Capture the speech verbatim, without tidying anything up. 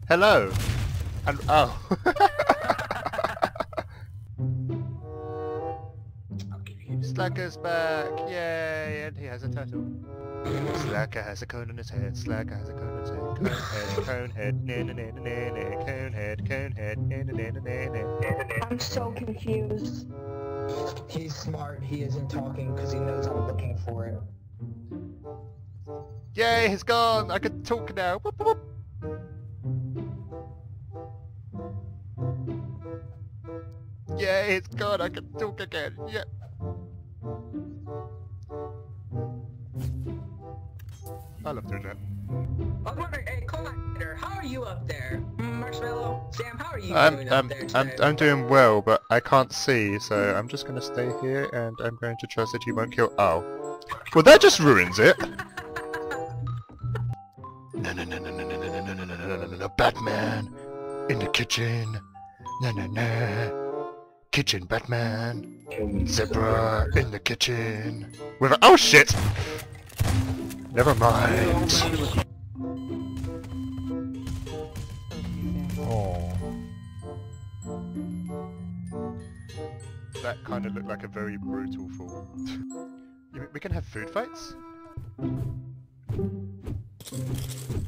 Hello! And oh. Slacker's back! Yay! And he has a turtle. Slacker has a cone on his head, Slacker has a cone on his head, cone head, cone head, na na na na na na, cone head, cone head, na na na na na na. I'm so confused. He's smart, he isn't talking because he knows I'm looking for it. Yay, he's gone! I can talk now! Whoop, whoop. Yay, it's gone! I can talk again! Yeah! I love doing that. I was wondering, hey, Collider, how are you up there? Marshmallow, Sam, how are you I'm, doing I'm, up there I'm, today? I'm doing well, but I can't see, so I'm just gonna stay here and I'm going to trust that you won't kill- Oh. Well, that just ruins it! No, no, no, no, no, no, no, no, no, no, no, no, no, no, no, Batman! In the kitchen! No, no, no! Kitchen Batman! Zebra in the kitchen! With a- Oh shit! Never mind! Oh. That kind of looked like a very brutal fall. We can have food fights?